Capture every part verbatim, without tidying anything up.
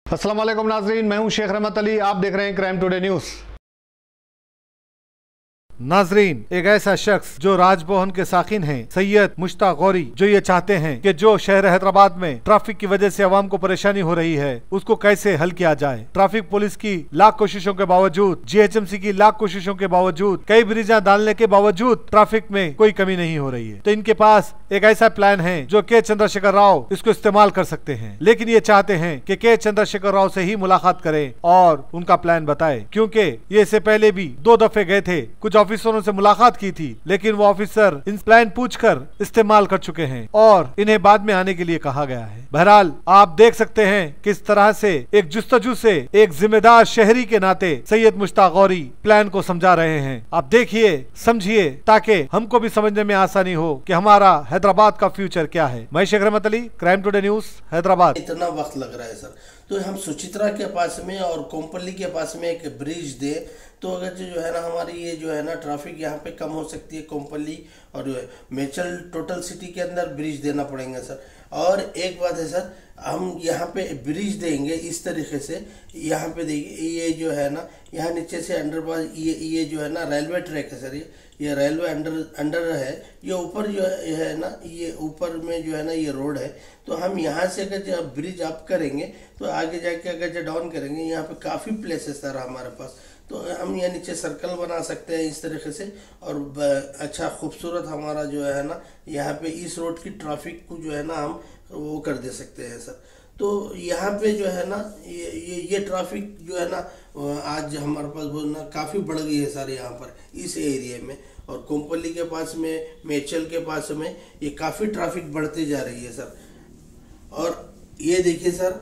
अस्सलाम वालेकुम नाजरीन, मैं हूं शेख रहमत अली। आप देख रहे हैं क्राइम टुडे न्यूज। नाजरीन, एक ऐसा शख्स जो राजभवन के साकिन हैं, सैयद मुश्ताक गौरी, जो ये चाहते हैं कि जो शहर हैदराबाद में ट्रैफिक की वजह से आवाम को परेशानी हो रही है उसको कैसे हल किया जाए। ट्रैफिक पुलिस की लाख कोशिशों के बावजूद, जीएचएमसी की लाख कोशिशों के बावजूद, कई ब्रिजा डालने के बावजूद ट्रैफिक में कोई कमी नहीं हो रही है। तो इनके पास एक ऐसा प्लान है जो के चंद्रशेखर राव इसको इस्तेमाल कर सकते हैं, लेकिन ये चाहते हैं कि के चंद्रशेखर राव से ही मुलाकात करें और उनका प्लान बताए, क्योंकि ये इससे पहले भी दो दफे गए थे, कुछ ऑफिसरों से मुलाकात की थी, लेकिन वो ऑफिसर इन प्लान पूछकर इस्तेमाल कर चुके हैं और इन्हें बाद में आने के लिए कहा गया है। बहरहाल आप देख सकते हैं किस तरह से एक जुस्तजू से एक जिम्मेदार शहरी के नाते सैयद मुश्ताक गौरी प्लान को समझा रहे हैं। आप देखिए, समझिए, ताकि हमको भी समझने में आसानी हो कि हमारा हैदराबाद का फ्यूचर क्या है। मैं Sheikh Rahmat Ali, crime today news, Hyderabad. इतना वक्त लग रहा है सर, तो हम सुचित्रा के पास में और कोम्पल्ली के पास में एक ब्रिज दे तो अगर जो है ना हमारी ये जो है ना ट्रैफिक यहाँ पे कम हो सकती है। कोम्पल्ली और मेचल टोटल सिटी के अंदर ब्रिज देना पड़ेगा सर। और एक बात है सर, हम यहाँ पे ब्रिज देंगे इस तरीके से, यहाँ पे देखिए ये जो है ना, यहाँ नीचे से अंडरपास, ये ये जो है ना रेलवे ट्रैक है सर, ये ये रेलवे अंडर अंडर है, ये ऊपर जो है ना, ये ऊपर में जो है ना ये रोड है। तो हम यहाँ से अगर जब ब्रिज अप करेंगे तो आगे जाके अगर जो डाउन करेंगे, यहाँ पे काफ़ी प्लेस है सर हमारे पास, तो हम यहाँ नीचे सर्कल बना सकते हैं इस तरीके से। और अच्छा खूबसूरत हमारा जो है ना यहाँ पे इस रोड की ट्रैफिक को जो है ना हम वो कर दे सकते हैं सर। तो यहाँ पे जो है ना ये ये ये ट्रैफिक जो है ना आज हमारे पास वो ना काफ़ी बढ़ गई है सर यहाँ पर इस एरिया में। और कोम्पल्ली के पास में, मेचल के पास में ये काफ़ी ट्रैफिक बढ़ती जा रही है सर। और ये देखिए सर,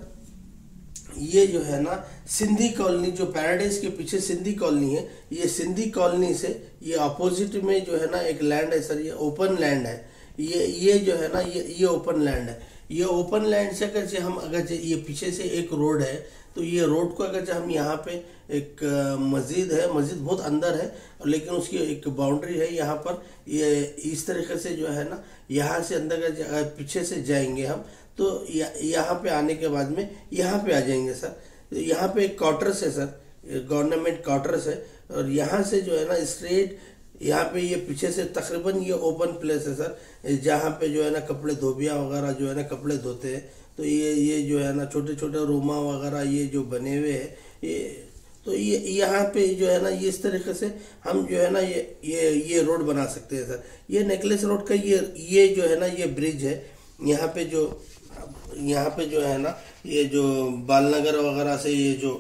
ये जो है ना सिंधी कॉलोनी, जो पैराडाइज के पीछे सिंधी कॉलोनी है, ये सिंधी कॉलोनी से ये अपोजिट में जो है ना एक लैंड है सर, ये ओपन लैंड है। ये ये जो है ना ये ये ओपन लैंड है। ये ओपन लैंड से अगर हम अगर ये पीछे से एक रोड है, तो ये रोड को अगर हम यहाँ पे एक मस्जिद है, मस्जिद बहुत अंदर है लेकिन उसकी एक बाउंड्री है यहाँ पर, ये इस तरीके से जो है ना यहाँ से अंदर का पीछे से जाएंगे हम, तो यहाँ पे आने के बाद में यहाँ पे आ जाएंगे सर। तो यहाँ पे एक क्वार्टर्स है सर, गवर्नमेंट क्वार्टर्स है, और यहाँ से जो है ना स्ट्रेट यहाँ पे ये पीछे से तकरीबन ये ओपन प्लेस है सर, जहाँ पे जो है ना कपड़े धोबियाँ वगैरह जो है ना कपड़े धोते हैं। तो ये ये जो है ना छोटे छोटे रूमा वगैरह ये जो बने हुए हैं, ये तो ये यहाँ पे जो है ना ये इस तरीके से हम जो है ना ये ये ये रोड बना सकते हैं सर। ये नेकलेस रोड का ये ये जो है ना ये ब्रिज है। यहाँ पे जो यहाँ पे जो है ना ये जो बालनगर वगैरह से ये जो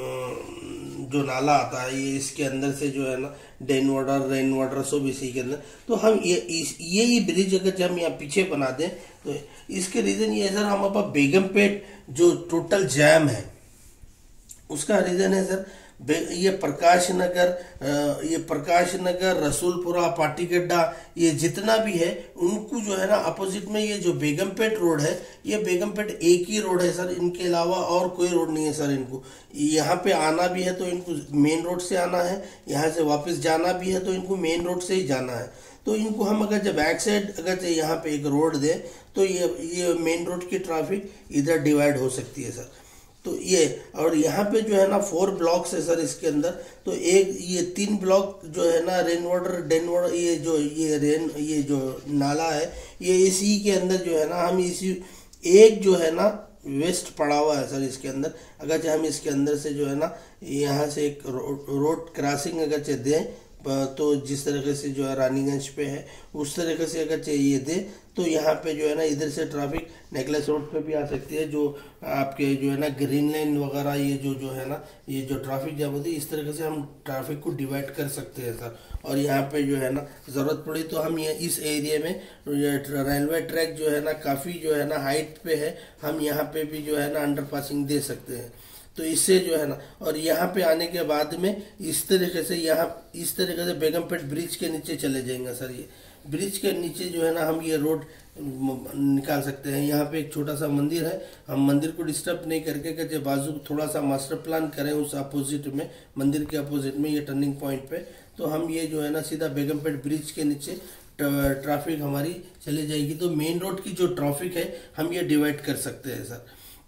जो नाला आता है, ये इसके अंदर से जो है ना डेन वाटर, रेन वाटर सब इसी के अंदर। तो हम ये इस ये ही ब्रिज अगर हम यहाँ पीछे बना दें तो इसके रीज़न ये है सर, हमारे पास बेगमपेट जो टोटल जैम है उसका रीज़न है सर, ये प्रकाश नगर, ये प्रकाश नगर, रसूलपुरा, पाटीगड्डा, ये जितना भी है उनको जो है ना अपोजिट में ये जो बेगमपेट रोड है, ये बेगमपेट एक ही रोड है सर, इनके अलावा और कोई रोड नहीं है सर। इनको यहाँ पे आना भी है तो इनको मेन रोड से आना है, यहाँ से वापस जाना भी है तो इनको मेन रोड से ही जाना है। तो इनको हम अगर जब बैक साइड अगर यहाँ पे एक रोड दें तो ये ये मेन रोड की ट्रैफिक इधर डिवाइड हो सकती है सर। तो ये और यहाँ पे जो है ना फोर ब्लॉक्स है सर इसके अंदर, तो एक ये तीन ब्लॉक जो है ना रेन वाटर, डेन वाटर, ये जो ये रेन ये जो नाला है ये इसी के अंदर जो है ना हम इसी एक जो है ना वेस्ट पड़ा हुआ है सर इसके अंदर। अगर हम इसके अंदर से जो है ना यहाँ से एक रो, रोड क्रॉसिंग अगर दें तो जिस तरीके से जो है रानीगंज पे है उस तरीके से अगर चाहिए दे तो यहाँ पे जो है ना इधर से ट्रैफिक नेकलेस रोड पे भी आ सकती है, जो आपके जो है ना ग्रीन लाइन वगैरह ये जो जो है ना ये जो ट्रैफिक जाम होती है, इस तरीके से हम ट्रैफिक को डिवाइड कर सकते हैं सर। और यहाँ पे जो है ना ज़रूरत पड़ी तो हम ये इस एरिया में रेलवे ट्रैक जो है ना काफ़ी जो है ना हाइट पे है, हम यहाँ पे भी जो है ना अंडर पासिंग दे सकते हैं। तो इससे जो है ना, और यहाँ पे आने के बाद में इस तरीके से यहाँ इस तरीके से बेगमपेट ब्रिज के नीचे चले जाएंगे सर। ये ब्रिज के नीचे जो है ना हम ये रोड निकाल सकते हैं। यहाँ पे एक छोटा सा मंदिर है, हम मंदिर को डिस्टर्ब नहीं करके कहते बाजू थोड़ा सा मास्टर प्लान करें उस अपोजिट में, मंदिर के अपोजिट में ये टर्निंग पॉइंट पे, तो हम ये जो है ना सीधा बेगमपेट ब्रिज के नीचे ट्रैफिक हमारी चली जाएगी। तो मेन रोड की जो ट्रैफिक है हम ये डिवाइड कर सकते हैं सर।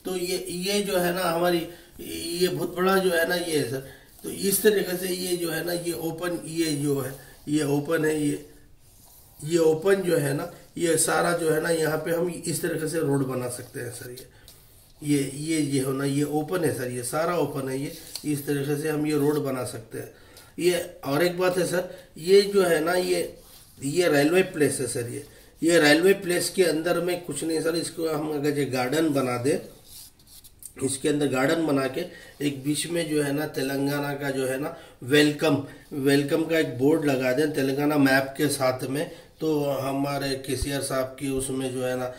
तो ये ये जो है ना हमारी ये बहुत बड़ा जो है ना ये है सर। तो इस तरीके से ये जो है ना ये ओपन, ये जो है ये ओपन है, ये ये ओपन जो है ना ये सारा जो है ना यहाँ पे हम इस तरीके से रोड बना सकते हैं सर। ये ये ये ये हो ना ये ओपन है सर, ये सारा ओपन है, ये इस तरीके से हम ये रोड बना सकते हैं। ये और एक बात है सर, ये जो है ना ये ये रेलवे प्लेस है सर। ये ये रेलवे प्लेस के अंदर में कुछ नहीं सर, इसको हम अगर जो गार्डन बना दें, इसके अंदर गार्डन बना के एक बीच में जो है ना तेलंगाना का जो है ना वेलकम वेलकम का एक बोर्ड लगा दें तेलंगाना मैप के साथ में, तो हमारे केसीआर साहब की उसमें जो है ना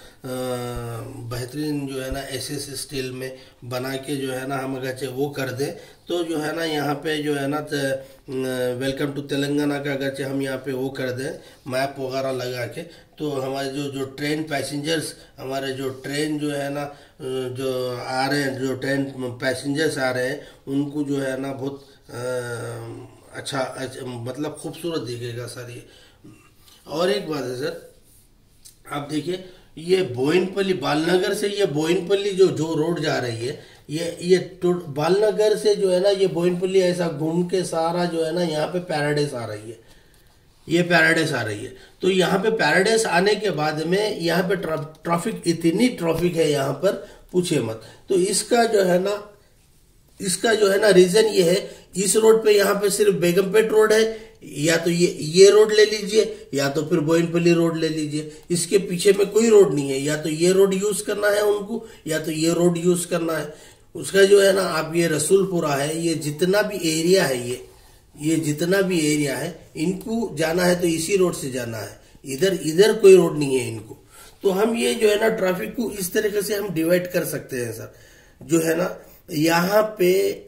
बेहतरीन जो है ना एस एस स्टील में बना के जो है ना हम अगर वो कर दें, तो जो है ना यहाँ पे जो है ना वेलकम टू तेलंगाना का अगर हम यहाँ पे वो कर दें मैप वगैरह लगा के, तो हमारे जो जो ट्रेन पैसेंजर्स, हमारे जो ट्रेन जो है ना जो आ रहे हैं, जो ट्रेन पैसेंजर्स आ रहे हैं, उनको जो है ना बहुत अच्छा, अच्छा मतलब खूबसूरत दिखेगा सर ये। और एक बात है सर, आप देखिए ये बोयनपल्ली बालनगर से ये बोयनपल्ली जो जो रोड जा रही है, ये ये बालनगर से जो है ना ये बोयनपल्ली ऐसा घूम के सारा जो है ना यहाँ पे पैराडाइज आ रही है, ये पैराडाइज आ रही है। तो यहाँ पे पैराडाइज आने के बाद में यहाँ पे ट्रैफिक, इतनी ट्रैफिक है यहाँ पर पूछे मत। तो इसका जो है ना इसका जो है ना रीजन ये है, इस रोड पे यहाँ पे सिर्फ बेगमपेट रोड है, या तो ये ये रोड ले लीजिए या तो फिर बोयनपल्ली रोड ले लीजिए, इसके पीछे में कोई रोड नहीं है। या तो ये रोड यूज करना है उनको या तो ये रोड यूज करना है। उसका जो है ना आप ये रसूलपुरा है, ये जितना भी एरिया है, ये ये जितना भी एरिया है, इनको जाना है तो इसी रोड से जाना है, इधर इधर कोई रोड नहीं है इनको। तो हम ये जो है ना ट्रैफिक को इस तरीके से हम डिवाइड कर सकते हैं सर। जो है ना यहाँ पे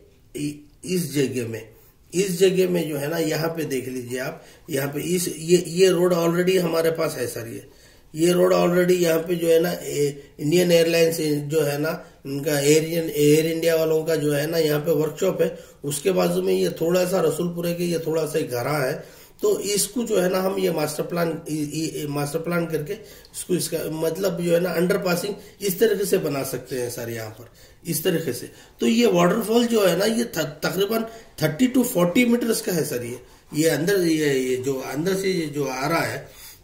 इस जगह में इस जगह में जो है ना यहाँ पे देख लीजिए आप, यहाँ पे इस ये ये रोड ऑलरेडी हमारे पास है सर। ये ये रोड ऑलरेडी यहाँ पे जो है ना इंडियन एयरलाइंस जो है ना उनका एयर एयर इंडिया वालों का जो है ना यहाँ पे वर्कशॉप है, उसके बाजू में ये थोड़ा सा रसूलपुरे के ये थोड़ा सा घरा है। तो इसको जो है ना हम ये मास्टर प्लान मास्टर प्लान करके इसको इसका मतलब जो है ना अंडर पासिंग इस तरीके से बना सकते हैं सर यहाँ पर, इस तरीके से। तो ये वाटरफॉल जो है ना ये तकरीबन थर्टी टू फोर्टी मीटर्स का है सर। ये ये अंदर ये, ये जो अंदर से ये जो आ रहा है,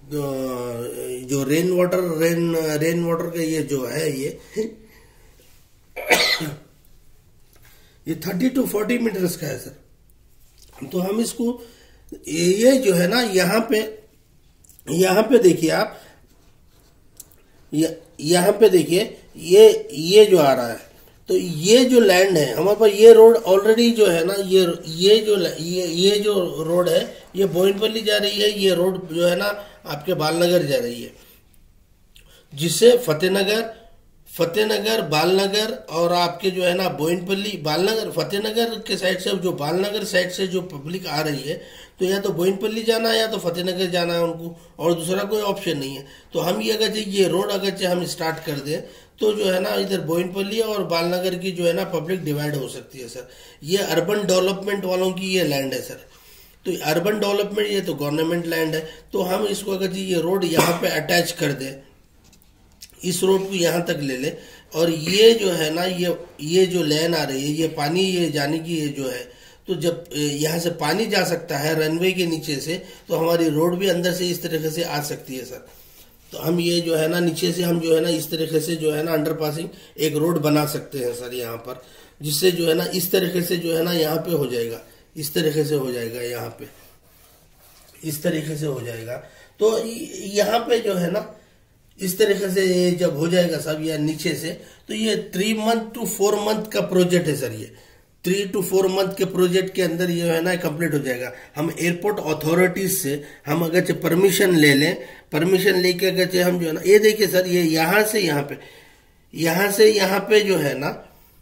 जो, जो rain water rain rain water का ये जो है ये ये थर्टी टू फोर्टी मीटर्स का है सर। तो हम इसको ये जो है ना यहाँ पे यहाँ पे देखिए आप, यहाँ पे देखिए ये ये जो आ रहा है, तो ये जो लैंड है हमारे पास, ये रोड ऑलरेडी जो है ना ये ये जो ये ये जो रोड है ये बोयनपल्ली जा रही है, ये रोड जो है ना आपके बालनगर जा रही है, जिससे फतेहनगर फतेहनगर बालनगर और आपके जो है ना बोयनपल्ली बालनगर फतेहनगर के साइड से जो बालनगर साइड से जो पब्लिक आ रही है, तो या तो बोयनपल्ली जाना है या तो फतेहनगर जाना है उनको, और दूसरा कोई ऑप्शन नहीं है। तो हम ये अगर ये रोड अगर हम स्टार्ट कर दें तो जो है ना इधर बोयनपल्ली और बालनगर की जो है ना पब्लिक डिवाइड हो सकती है सर। ये अर्बन डेवलपमेंट वालों की ये लैंड है सर। तो अर्बन डेवलपमेंट ये तो गवर्नमेंट लैंड है, तो हम इसको अगर ये रोड यहाँ पे अटैच कर दें, इस रोड को यहाँ तक ले ले, और ये जो है ना ये ये जो लाइन आ रही है, ये पानी ये जाने की ये जो है, तो जब यहाँ से पानी जा सकता है रनवे के नीचे से, तो हमारी रोड भी अंदर से इस तरीके से आ सकती है सर। तो हम ये जो है ना नीचे से हम जो है ना इस तरीके से जो है ना अंडर पासिंग एक रोड बना सकते हैं सर यहाँ पर, जिससे जो है ना इस तरीके से जो है ना यहाँ पे हो जाएगा, इस तरीके से हो जाएगा, यहाँ पे इस तरीके से हो जाएगा। तो यहाँ पे जो है ना इस तरीके से जब हो जाएगा सब या नीचे से, तो ये three month two four month का प्रोजेक्ट है सर। ये थ्री टू फोर मंथ के प्रोजेक्ट के अंदर ये है ना कंप्लीट हो जाएगा। हम एयरपोर्ट अथॉरिटीज से हम अगर परमिशन ले लें, परमिशन लेके अगर हम जो है ना, ये देखिए सर, ये यहाँ से यहाँ पे यहाँ से यहाँ पे जो है ना,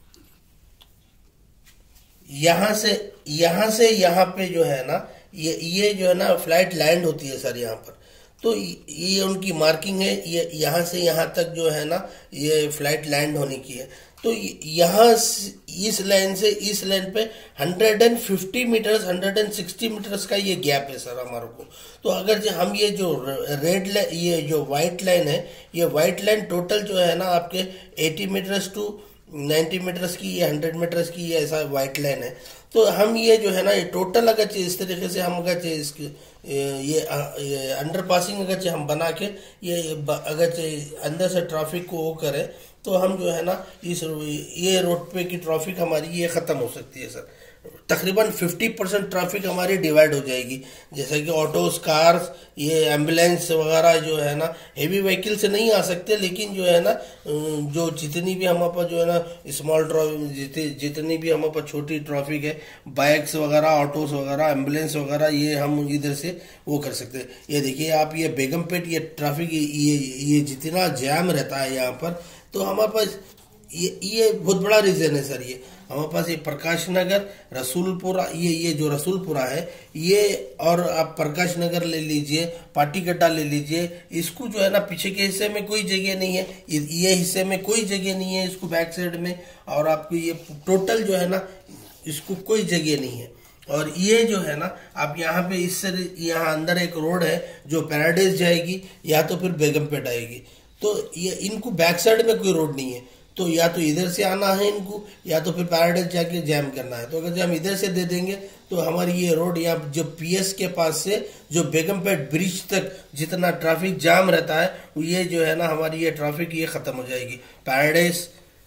यहाँ से यहाँ से यहाँ पे जो है ना ये ये जो है ना फ्लाइट लैंड होती है सर यहाँ पर। तो ये उनकी मार्किंग है, ये यहाँ से यहाँ तक जो है ना ये फ्लाइट लैंड होने की है। तो यहाँ इस लाइन से इस लाइन पे one fifty meters one sixty meters का ये गैप है सर हमारे को। तो अगर जो हम ये जो रेड लाइन, ये जो व्हाइट लाइन है, ये व्हाइट लाइन टोटल जो है ना आपके अस्सी मीटर्स टू नाइन्टी मीटर्स की, ये हंड्रेड मीटर्स की, ये ऐसा वाइट लाइन है। तो हम ये जो है ना ये टोटल अगर चाहिए इस तरीके से हम अगर चाहिए इसके ये, ये अंडर पासिंग अगर चाहिए हम बना के ये अगर चाहिए अंदर से ट्रैफिक को वो करें तो हम जो है ना इस ये रोड पे की ट्रैफिक हमारी ये ख़त्म हो सकती है सर। तकरीबन पचास परसेंट ट्रैफिक हमारी डिवाइड हो जाएगी, जैसे कि ऑटोस, कार्स, ये एम्बुलेंस वगैरह जो है ना हेवी व्हीकल से नहीं आ सकते, लेकिन जो है ना जो जितनी भी हमारे पास जो है ना स्मॉल ट्रैफिक जितनी भी हमारे पास छोटी ट्रैफिक है, बाइक्स वगैरह, ऑटोस वगैरह, एम्बुलेंस वगैरह, ये हम इधर से वो कर सकते हैं। ये देखिए आप, ये बेगमपेट ये ट्रैफिक ये ये जितना जैम रहता है यहाँ पर, तो हमारे पास ये ये बहुत बड़ा रीजन है सर। ये हमारे पास ये प्रकाश नगर, रसूलपुरा, ये ये जो रसूलपुरा है ये, और आप प्रकाश नगर ले लीजिए, पाटी गड्ढा ले लीजिए, इसको जो है ना पीछे के हिस्से में कोई जगह नहीं है, ये हिस्से में कोई जगह नहीं है इसको बैक साइड में, और आपको ये टोटल जो है ना इसको कोई जगह नहीं है। और ये जो है ना आप यहाँ पे इस यहाँ अंदर एक रोड है जो पैराडाइज जाएगी या तो फिर बेगमपेट आएगी, तो ये इनको बैक साइड में कोई रोड नहीं है, तो या तो इधर से आना है इनको या तो फिर पैराडाइज जाके जैम करना है। तो अगर जो हम इधर से दे देंगे तो हमारी ये रोड या जो पीएस के पास से जो बेगमपेट ब्रिज तक जितना ट्रैफिक जाम रहता है ये जो है ना हमारी ये ट्रैफिक ये खत्म हो जाएगी। पैराडाइज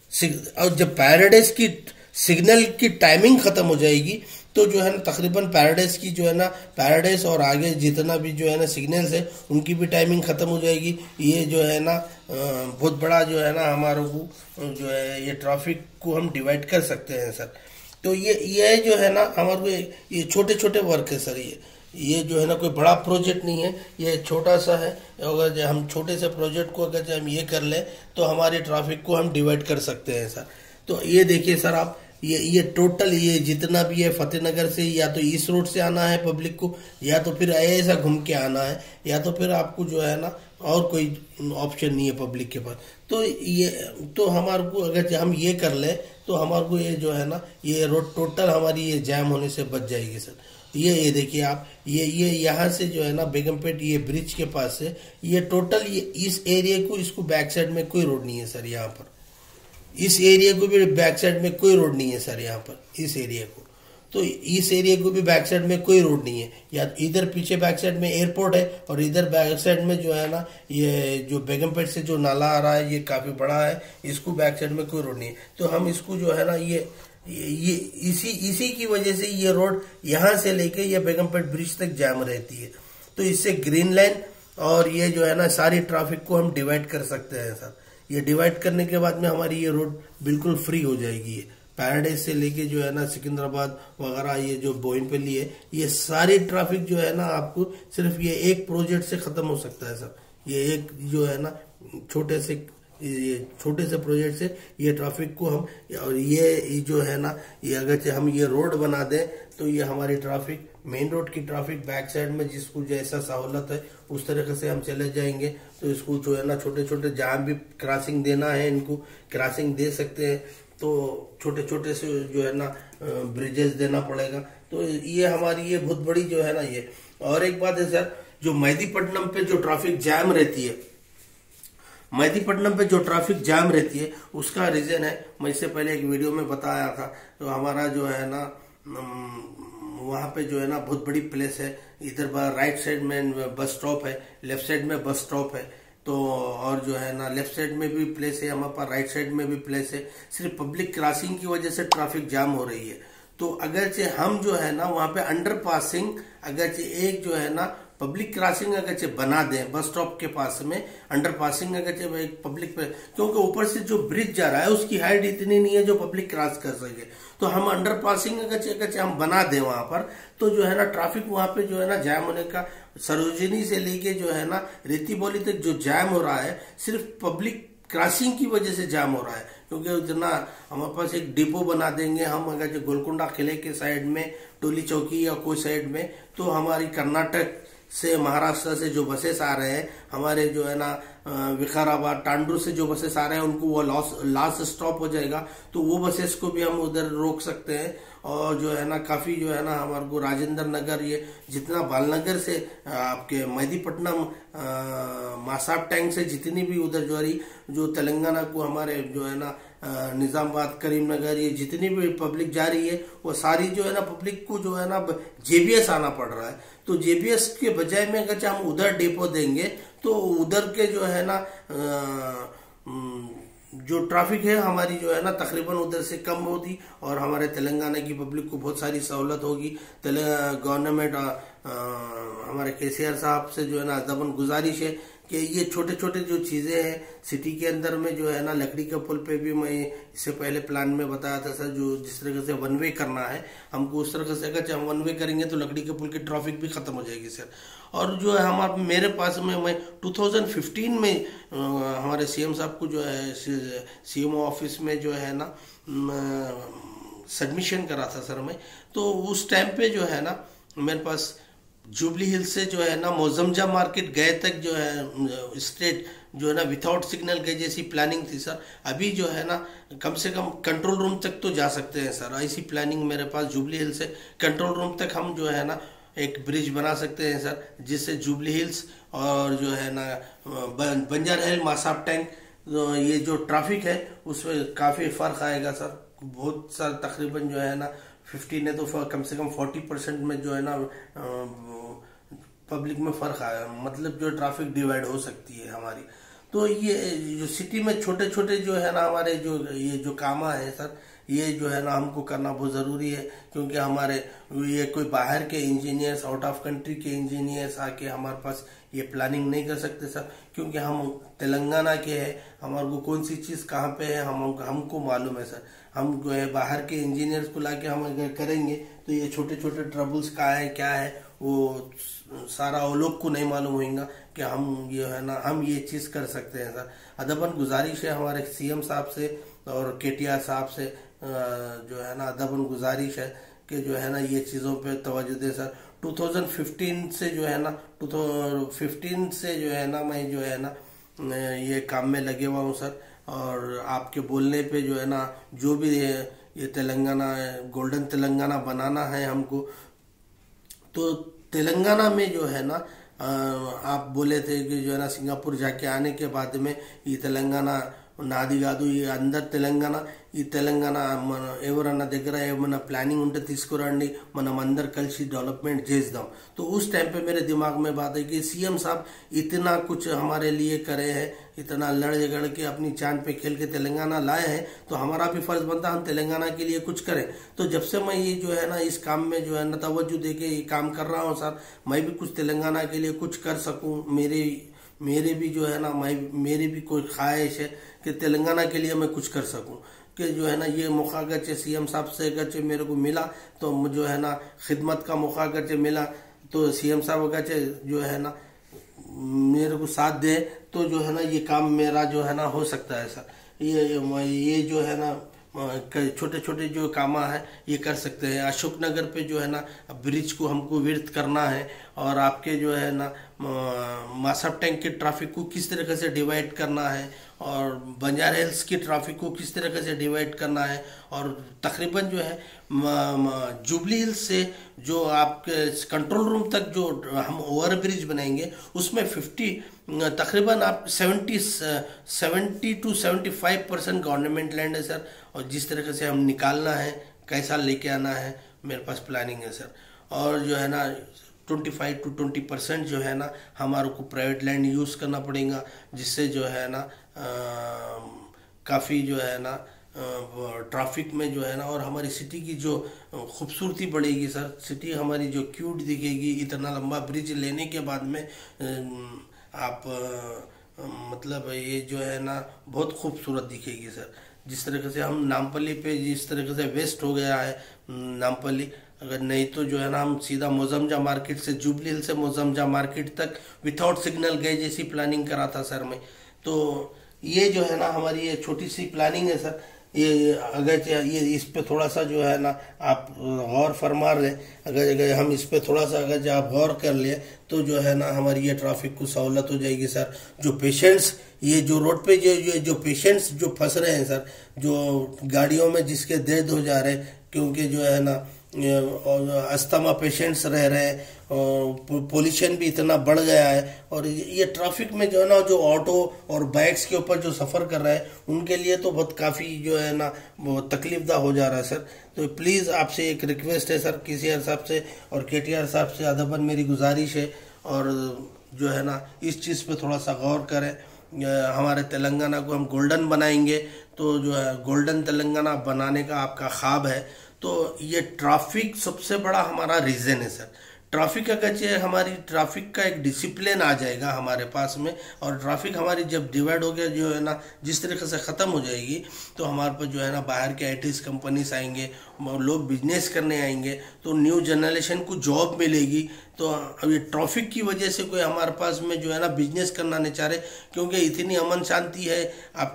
और जब पैराडाइज की सिग्नल की टाइमिंग खत्म हो जाएगी तो जो है ना तकरीबन पैराडाइज की जो है ना पैराडाइज और आगे जितना भी जो है ना सिग्नल्स है उनकी भी टाइमिंग खत्म हो जाएगी। ये जो है ना बहुत बड़ा जो है ना हमारे को जो है ये ट्रैफिक को हम डिवाइड कर सकते हैं सर। तो ये ये जो है ना हमारे को ये छोटे छोटे वर्क है सर। ये ये जो है ना कोई बड़ा प्रोजेक्ट नहीं है, ये छोटा सा है। अगर हम छोटे से प्रोजेक्ट को अगर हम ये कर लें तो हमारे ट्रैफिक को हम डिवाइड कर सकते हैं सर। तो ये देखिए सर आप, ये ये टोटल ये जितना भी है फतेहनगर से या तो ईस्ट रोड से आना है पब्लिक को, या तो फिर ऐसा घूम के आना है, या तो फिर आपको जो है ना और कोई ऑप्शन नहीं है पब्लिक के पास। तो ये तो हमारे को अगर हम ये कर लें तो हमारे को ये जो है ना ये रोड टोटल हमारी ये जैम होने से बच जाएगी सर। ये ये देखिए आप, ये ये यहाँ से जो है ना बेगमपेट ये ब्रिज के पास से ये टोटल ये इस एरिया को, इसको बैक साइड में कोई रोड नहीं है सर। यहाँ पर इस एरिया को भी बैक साइड में कोई रोड नहीं है सर। यहाँ पर इस एरिया को, तो इस एरिया को भी बैक साइड में कोई रोड नहीं है। या इधर पीछे बैक साइड में एयरपोर्ट है और इधर बैक साइड में जो है ना ये जो बेगमपेट से जो नाला आ रहा है ये काफी बड़ा है, इसको बैक साइड में कोई रोड नहीं है। तो हम इसको जो है ना ये ये इसी इसी की वजह से ये रोड यहाँ से लेके ये बेगमपेट ब्रिज तक जाम रहती है। तो इससे ग्रीन लाइन और ये जो है ना सारी ट्रैफिक को हम डिवाइड कर सकते हैं सर। ये डिवाइड करने के बाद में हमारी ये रोड बिल्कुल फ्री हो जाएगी। ये पैराडाइज से लेके जो है ना सिकंदराबाद वगैरह ये जो बोयनपल्ली है, ये सारी ट्रैफिक जो है ना आपको सिर्फ ये एक प्रोजेक्ट से खत्म हो सकता है सर। ये एक जो है ना छोटे से ये छोटे से प्रोजेक्ट से ये ट्रैफिक को हम, और ये जो है ना ये अगर हम ये रोड बना दें तो ये हमारी ट्रैफिक मेन रोड की ट्रैफिक बैक साइड में जिसको जैसा सहूलत है उस तरीके से हम चले जाएंगे। तो इसको जो है ना छोटे छोटे जहाँ भी क्रॉसिंग देना है इनको क्रॉसिंग दे सकते हैं। तो छोटे छोटे से जो है ना ब्रिजेस देना पड़ेगा। तो ये हमारी ये बहुत बड़ी जो है ना ये। और एक बात है सर, जो मेहदीपट्टनम पे जो ट्रैफिक जैम रहती है, मेहदीपट्टनम पे जो ट्रैफिक जाम रहती है उसका रीजन है, मैं इससे पहले एक वीडियो में बताया था। तो हमारा जो है ना वहाँ पे जो है ना बहुत बड़ी प्लेस है। इधर राइट साइड में बस स्टॉप है, लेफ्ट साइड में बस स्टॉप है। तो और जो है ना लेफ्ट साइड में भी प्लेस है हमारे पास, राइट साइड में भी प्लेस है। सिर्फ पब्लिक क्रॉसिंग की वजह से ट्रैफिक जाम हो रही है। तो अगरचे हम जो है ना वहाँ पे अंडर पासिंग अगरचे एक जो है ना पब्लिक क्रॉसिंग अगरचे बना दें बस स्टॉप के पास में, अंडर पासिंग अगरचे एक पब्लिक पे, क्योंकि ऊपर से जो ब्रिज जा रहा है उसकी हाइट इतनी नहीं है जो पब्लिक क्रॉस कर सके। तो हम अंडर पासिंग अगरचे अगरचे हम बना दें वहां पर, तो जो है ना ट्रैफिक वहां पे जो है ना जैम होने का, सरोजिनी से लेके जो है ना रीतिबोली तक जो जैम हो रहा है सिर्फ पब्लिक क्रॉसिंग की वजह से जाम हो रहा है। क्योंकि जितना हमारे पास एक डिपो बना देंगे हम अगर जो गोलकुंडा किले के साइड में, टोली चौकी या कोई साइड में, तो हमारी कर्नाटक से महाराष्ट्र से जो बसेस आ रहे हैं, हमारे जो है ना विकाराबाद टांडूर से जो बसेस आ रहे हैं उनको वो लॉस लास्ट स्टॉप हो जाएगा। तो वो बसेस को भी हम उधर रोक सकते हैं। और जो है ना काफी जो है ना हमारे को राजेंद्र नगर, ये जितना बालनगर से आपके मेहदीपट्टनम मासाब टैंक से जितनी भी उधर जो रही जो तेलंगाना को हमारे जो है ना निजामाबाद, करीमनगर, ये जितनी भी पब्लिक जा रही है वो सारी जो है ना पब्लिक को जो है ना जेबीएस आना पड़ रहा है। तो जेबीएस के बजाय में अगर हम उधर डेपो देंगे तो उधर के जो है ना जो ट्रैफिक है हमारी जो है ना तकरीबन उधर से कम होगी और हमारे तेलंगाना की पब्लिक को बहुत सारी सहूलत होगी। गवर्नमेंट हमारे केसीआर साहब से जो है ना अदबन गुजारिश है कि ये छोटे छोटे जो चीज़ें हैं सिटी के अंदर में जो है ना लकड़ी के पुल पे भी मैं इससे पहले प्लान में बताया था सर, जो जिस तरह से वन वे करना है हमको उस तरह से अगर हम वन वे करेंगे तो लकड़ी के पुल की ट्रैफिक भी खत्म हो जाएगी सर। और जो है हम मेरे पास में मैं दो हज़ार पंद्रह में हमारे सीएम साहब को जो है सीएमओ ऑफिस में जो है ना सबमिशन करा था सर मैं, तो उस टाइम पे जो है ना मेरे पास जुबली हिल से जो है ना मौजमजा मार्केट गए तक जो है स्ट्रेट जो है ना विदाउट सिग्नल के जैसी प्लानिंग थी सर। अभी जो है ना कम से कम कंट्रोल रूम तक तो जा सकते हैं सर, ऐसी प्लानिंग मेरे पास जुबली हिल से कंट्रोल रूम तक हम जो है ना एक ब्रिज बना सकते हैं सर, जिससे जुबली हिल्स और जो है ना बंजार हिल मासाब टैंक तो ये जो ट्रैफिक है उसमें काफ़ी फ़र्क आएगा सर। बहुत सारा तकरीबन जो है ना फिफ्टीन है तो कम से कम फोर्टी परसेंट में जो है ना पब्लिक में फ़र्क आया, मतलब जो ट्रैफिक डिवाइड हो सकती है हमारी। तो ये जो सिटी में छोटे छोटे जो है ना हमारे जो ये जो काम है सर, ये जो है ना हमको करना बहुत ज़रूरी है, क्योंकि हमारे ये कोई बाहर के इंजीनियर्स, आउट ऑफ कंट्री के इंजीनियर्स आके हमारे पास ये प्लानिंग नहीं कर सकते सर, क्योंकि हम तेलंगाना के हैं, हमारे को कौन सी चीज़ कहाँ पे है हम हमको मालूम है सर। हम जो है बाहर के इंजीनियर्स को लाके हम अगर करेंगे तो ये छोटे छोटे ट्रबल्स का है क्या है वो सारा वो लोग को नहीं मालूम होगा कि हम ये है ना हम ये चीज़ कर सकते हैं सर। अदबन गुजारिश है हमारे सीएम साहब से और केटीआर साहब से जो है ना अदबन गुजारिश है कि जो है ना ये चीज़ों पे तवज्जो दे सर। दो हज़ार पंद्रह से जो है ना दो हज़ार पंद्रह से जो है ना मैं जो है ना ये काम में लगे हुआ हूँ सर, और आपके बोलने पे जो है ना जो भी ये, ये तेलंगाना गोल्डन तेलंगाना बनाना है हमको, तो तेलंगाना में जो है ना आप बोले थे कि जो है ना सिंगापुर जाके आने के बाद में ये तेलंगाना నాది కాదు ఈ అందరు తెలంగాణ ఈ తెలంగాణ ఎవరన్నా దగ్గర ఏమైనా ప్లానింగ్ ఉంటే తీసుకురండి మనం అందరు కలిసి डेवलपमेंट చేద్దాం। तो उस टाइम पे मेरे दिमाग में बात है कि सीएम साहब इतना कुछ हमारे लिए करे हैं, इतना लड़ झगड़ के अपनी जान पे खेल के तेलंगाना लाए हैं, तो हमारा भी फर्ज बनता है हम तेलंगाना के लिए कुछ करें। तो जब से मैं ये जो है ना इस काम में जो है ना तवज्जो दे के ये काम कर रहा हूँ सर, मैं भी कुछ तेलंगाना के लिए कुछ कर सकूँ। मेरे मेरे भी जो है ना मैं मेरी भी कोई ख्वाहिश है कि तेलंगाना के लिए मैं कुछ कर सकूं, कि जो है ना ये मौका अगरचे सीएम साहब से अगरचे मेरे को मिला तो जो है ना खिदमत का मौका अगरचे मिला तो सीएम साहब अगरचे जो है ना मेरे को साथ दे तो जो है ना ये काम मेरा जो है ना हो सकता है सर। ये ये जो है ना छोटे छोटे जो काम है ये कर सकते हैं। अशोक नगर पे जो है ना ब्रिज को हमको विर्थ करना है, और आपके जो है ना मासाब टैंक के ट्रैफिक को किस तरीके से डिवाइड करना है, और बंजार हिल्स की ट्रैफिक को किस तरीके से डिवाइड करना है, और तकरीबन जो है जुबली हिल्स से जो आपके कंट्रोल रूम तक जो हम ओवर ब्रिज बनाएंगे उसमें फिफ्टी तकरीबन आप seventy seventy two seventy five percent government land है सर, और जिस तरीके से हम निकालना है कैसा लेके आना है मेरे पास प्लानिंग है सर। और जो है ना पच्चीस टू बीस परसेंट जो है ना हमारे को प्राइवेट लैंड यूज़ करना पड़ेगा, जिससे जो है ना काफ़ी जो है ना ट्रैफिक में जो है ना और हमारी सिटी की जो खूबसूरती बढ़ेगी सर। सिटी हमारी जो क्यूट दिखेगी इतना लंबा ब्रिज लेने के बाद में आप मतलब ये जो है ना बहुत खूबसूरत दिखेगी सर। जिस तरीके से हम नामपल्ली पे जिस तरीके से वेस्ट हो गया है नामपल्ली, अगर नहीं तो जो है ना हम सीधा मौजमजा मार्केट से जुबली हिल से मौजमजा मार्केट तक विदाउट सिग्नल गए जैसी प्लानिंग करा था सर मैं। तो ये जो है ना हमारी ये छोटी सी प्लानिंग है सर। ये अगर ये इस पे थोड़ा सा जो है ना आप गौर फरमा रहे, अगर अगर हम इस पे थोड़ा सा अगर आप गौर कर लिए तो जो है ना हमारी ये ट्रैफिक को सहूलत हो जाएगी सर। जो पेशेंट्स ये जो रोड पे जो जो, जो पेशेंट्स जो फंस रहे हैं सर, जो गाड़ियों में जिसके दर्द हो जा रहे हैं, क्योंकि जो है ना अस्थमा पेशेंट्स रह रहे हैं, पोल्यूशन भी इतना बढ़ गया है, और ये ट्रैफिक में जो है ना जो ऑटो और बाइक्स के ऊपर जो सफ़र कर रहे हैं उनके लिए तो बहुत काफ़ी जो है ना वो तकलीफदा हो जा रहा है सर। तो प्लीज़ आपसे एक रिक्वेस्ट है सर, केसीआर साहब से और केटीआर साहब से अदबन मेरी गुजारिश है, और जो है ना इस चीज़ पे थोड़ा सा गौर करें। हमारे तेलंगाना को हम गोल्डन बनाएंगे, तो जो है गोल्डन तेलंगाना बनाने का आपका ख्वाब है, तो ये ट्रैफिक सबसे बड़ा हमारा रीज़न है सर। ट्रैफिक अगर चाहिए हमारी ट्रैफिक का एक डिसिप्लिन आ जाएगा हमारे पास में, और ट्रैफिक हमारी जब डिवाइड हो गया जो है ना जिस तरीके से ख़त्म हो जाएगी, तो हमारे पास जो है ना बाहर के आईटीज कंपनीज आएंगे, लोग बिजनेस करने आएंगे, तो न्यू जनरेशन को जॉब मिलेगी। तो अब ये ट्रैफिक की वजह से कोई हमारे पास में जो है ना बिजनेस करना नहीं चाह रहे, क्योंकि इतनी अमन शांति है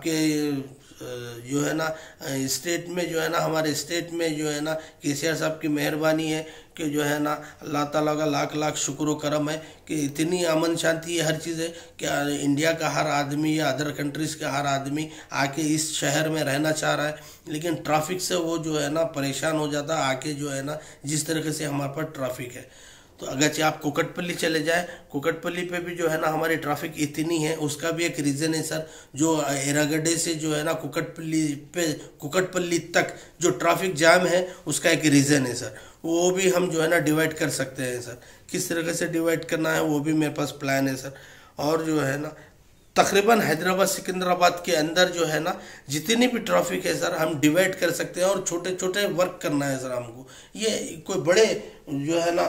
आपके जो है ना स्टेट में, जो है ना हमारे स्टेट में जो है ना केसीआर साहब की मेहरबानी है कि जो है ना अल्लाह ताला का लाख लाख शुक्र करम है कि इतनी अमन शांति है, हर चीज़ है कि इंडिया का हर आदमी या अदर कंट्रीज़ का हर आदमी आके इस शहर में रहना चाह रहा है, लेकिन ट्रैफिक से वो जो है ना परेशान हो जाता है आके, जो है ना जिस तरीके से हमारे पास ट्रैफिक है। तो अगर आप कुकटपल्ली चले जाए, कुकटपल्ली पे भी जो है ना हमारी ट्रैफिक इतनी है, उसका भी एक रीज़न है सर। जो एरागड्डे से जो है ना कुकटपल्ली पे कुकटपल्ली तक जो ट्रैफिक जाम है उसका एक रीज़न है सर, वो भी हम जो है ना डिवाइड कर सकते हैं सर। किस तरीके से डिवाइड करना है वो भी मेरे पास प्लान है सर। और जो है ना तकरीबन हैदराबाद सिकंदराबाद के अंदर जो है ना जितनी भी ट्रैफिक है सर हम डिवाइड कर सकते हैं, और छोटे छोटे वर्क करना है सर हमको। ये कोई बड़े जो है ना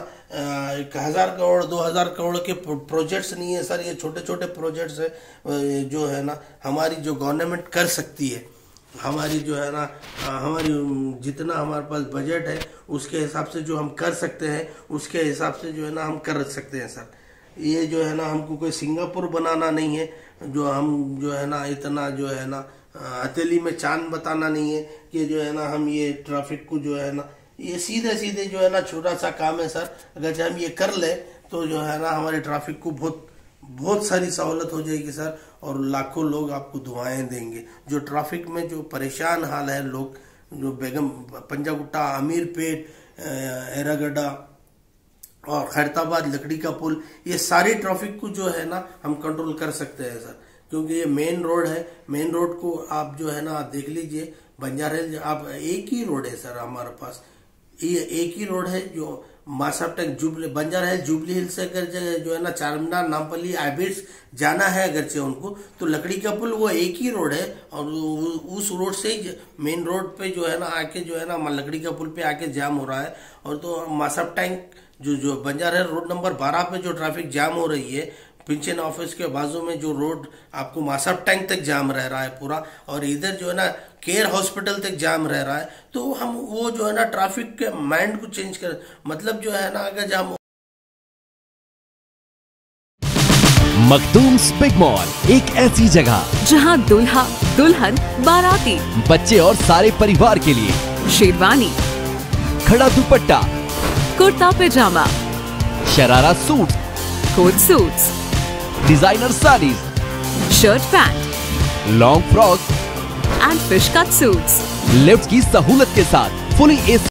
एक हज़ार करोड़ दो हज़ार करोड़ के प्रोजेक्ट्स नहीं है सर, ये छोटे छोटे प्रोजेक्ट्स है जो है ना हमारी जो गवर्नमेंट कर सकती है। हमारी जो है ना हमारी जितना हमारे पास बजट है उसके हिसाब से जो हम कर सकते हैं उसके हिसाब से जो है ना हम कर सकते हैं सर। ये जो है ना हमको कोई सिंगापुर बनाना नहीं है, जो हम जो है ना इतना जो है ना हथेली में चांद बताना नहीं है कि जो है ना हम ये ट्रैफिक को जो है ना ये सीधे सीधे जो है ना छोटा सा काम है सर। अगर हम ये कर ले तो जो है ना हमारे ट्रैफिक को बहुत बहुत सारी सहूलत हो जाएगी सर, और लाखों लोग आपको दुआएं देंगे। जो ट्रैफिक में जो परेशान हाल है लोग, जो बेगम पंजागुट्टा, अमीरपेट, एरागड्डा और खैरताबाद, लकड़ी का पुल, ये सारी ट्रैफिक को जो है ना हम कंट्रोल कर सकते हैं सर, क्योंकि ये मेन रोड है। मेन रोड को आप जो है ना देख लीजिए, बंजारा हिल आप एक ही रोड है सर हमारे पास, ये एक ही रोड है जो मासाब तक जुबली बंजारा हिल जुबली हिल से अगर जो है ना चारमीनार, नामपल्ली, आइबिट्स जाना है अगर से उनको, तो लकड़ी का पुल वो एक ही रोड है, और उस रोड से ही मेन रोड पे जो है ना आके जो है ना लकड़ी का पुल पे आके जाम हो रहा है। और तो मासाब टैंक जो जो बंजारा रोड नंबर बारह पे जो ट्रैफिक जाम हो रही है, पिंचन ऑफिस के बाजू में जो रोड आपको मासाब टैंक तक जाम रह रहा है पूरा, और इधर जो है ना केयर हॉस्पिटल तक जाम रह रहा है। तो हम वो जो है ना ट्रैफिक के माइंड को चेंज कर, मतलब जो है ना अगर हम मखदूम्स बिग मॉल एक ऐसी जगह जहां दुल्हा दुल्हन बाराती बच्चे और सारे परिवार के लिए शेरवानी, खड़ा dupatta, kurta pyjama, sharara suit, coat suits, designer saris, shirt pant, long frock and fish cut suits, lift की सहूलत के साथ फुली एसी